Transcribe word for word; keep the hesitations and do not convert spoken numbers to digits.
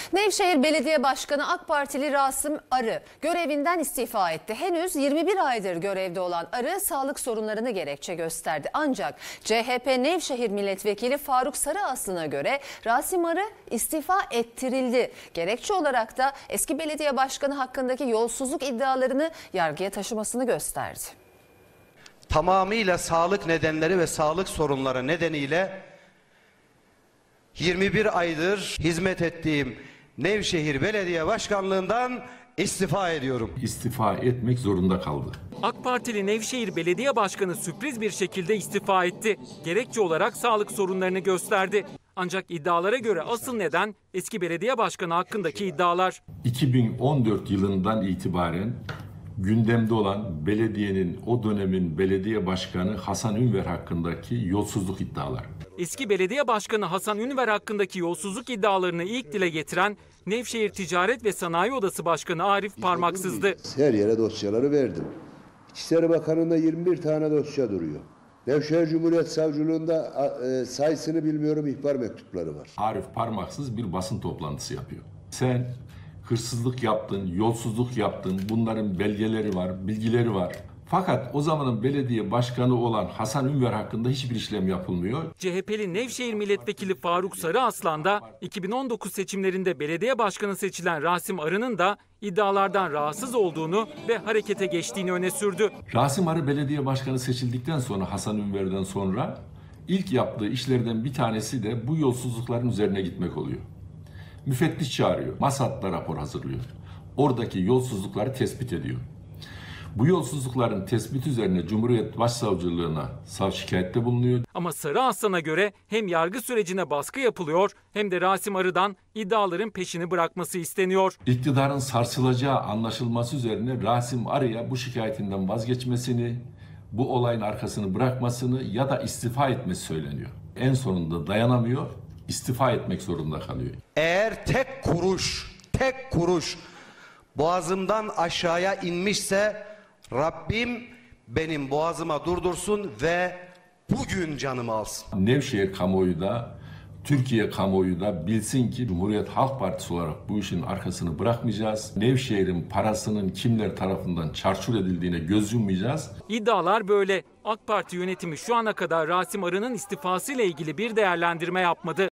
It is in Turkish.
Nevşehir Belediye Başkanı AK Partili Rasim Arı görevinden istifa etti. Henüz yirmi bir aydır görevde olan Arı sağlık sorunlarını gerekçe gösterdi. Ancak C H P Nevşehir Milletvekili Faruk Sarıaslan'a göre Rasim Arı istifa ettirildi. Gerekçe olarak da eski belediye başkanı hakkındaki yolsuzluk iddialarını yargıya taşımasını gösterdi. Tamamıyla sağlık nedenleri ve sağlık sorunları nedeniyle yirmi bir aydır hizmet ettiğim Nevşehir Belediye Başkanlığından istifa ediyorum. İstifa etmek zorunda kaldı. AK Partili Nevşehir Belediye Başkanı sürpriz bir şekilde istifa etti. Gerekçe olarak sağlık sorunlarını gösterdi. Ancak iddialara göre asıl neden eski belediye başkanı hakkındaki iddialar. iki bin on dört yılından itibaren gündemde olan belediyenin o dönemin belediye başkanı Hasan Ünver hakkındaki yolsuzluk iddiaları. Eski belediye başkanı Hasan Ünver hakkındaki yolsuzluk iddialarını ilk dile getiren Nevşehir Ticaret ve Sanayi Odası Başkanı Arif Parmaksız'dı. Her yere dosyaları verdim. İçişleri Bakanı'nda yirmi bir tane dosya duruyor. Nevşehir Cumhuriyet Savcılığında e, sayısını bilmiyorum, ihbar mektupları var. Arif Parmaksız bir basın toplantısı yapıyor. Sen hırsızlık yaptın, yolsuzluk yaptın, bunların belgeleri var, bilgileri var. Fakat o zamanın belediye başkanı olan Hasan Ünver hakkında hiçbir işlem yapılmıyor. C H P'li Nevşehir Milletvekili Faruk Sarıaslan da iki bin on dokuz seçimlerinde belediye başkanı seçilen Rasim Arı'nın da iddialardan rahatsız olduğunu ve harekete geçtiğini öne sürdü. Rasim Arı belediye başkanı seçildikten sonra Hasan Ünver'den sonra ilk yaptığı işlerden bir tanesi de bu yolsuzlukların üzerine gitmek oluyor. Müfettiş çağırıyor, MASAD'da rapor hazırlıyor. Oradaki yolsuzlukları tespit ediyor. Bu yolsuzlukların tespit üzerine Cumhuriyet Başsavcılığına sav şikayette bulunuyor. Ama Sarıaslan'a göre hem yargı sürecine baskı yapılıyor hem de Rasim Arı'dan iddiaların peşini bırakması isteniyor. İktidarın sarsılacağı anlaşılması üzerine Rasim Arı'ya bu şikayetinden vazgeçmesini, bu olayın arkasını bırakmasını ya da istifa etmesi söyleniyor. En sonunda dayanamıyor, istifa etmek zorunda kalıyor. Eğer tek kuruş, tek kuruş boğazımdan aşağıya inmişse Rabbim benim boğazıma durdursun ve bugün canımı alsın. Nevşehir kamuoyu da, Türkiye kamuoyu da bilsin ki Cumhuriyet Halk Partisi olarak bu işin arkasını bırakmayacağız. Nevşehir'in parasının kimler tarafından çarçur edildiğine göz yummayacağız. İddialar böyle. AK Parti yönetimi şu ana kadar Rasim Arı'nın istifası ile ilgili bir değerlendirme yapmadı.